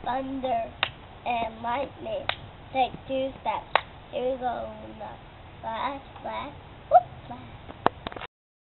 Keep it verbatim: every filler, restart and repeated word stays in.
thunder and lightning. Take two steps. Here we go. Flash, flash, whoop, flash.